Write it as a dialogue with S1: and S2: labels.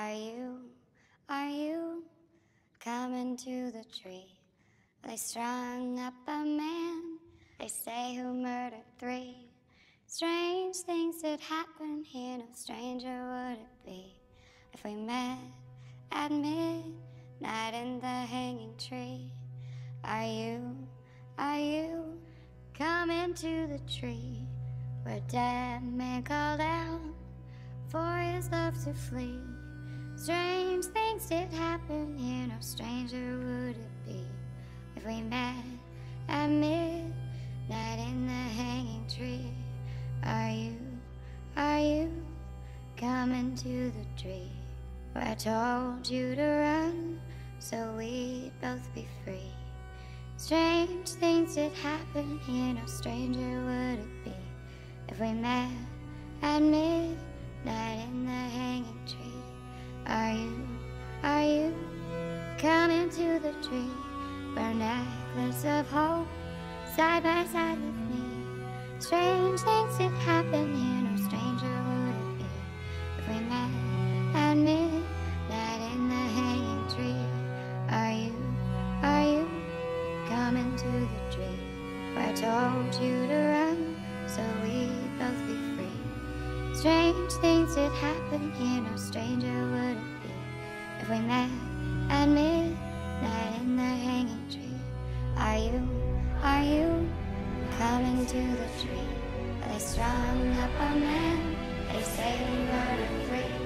S1: Are you coming to the tree? They strung up a man, they say, who murdered 3. Strange things did happen here, no stranger would it be if we met at midnight in the hanging tree. Are you coming to the tree where dead man called out for his love to flee? Strange things did happen here, no stranger would it be if we met at midnight in the hanging tree. Are you coming to the tree where I told you to run so we'd both be free? Strange things did happen here, no stranger would it be if we met at midnight in the hanging tree. Are you coming to the tree where a necklace of hope side by side with me? Strange things did happen here, no stranger would it be if we met at midnight in the hanging tree. Are you coming to the tree where I told you to run so we'd both be free? Strange things did happen here, no stranger would it be if we met at midnight in the hanging tree. Are you coming to the tree where they strung up a man, they say we murdered 3?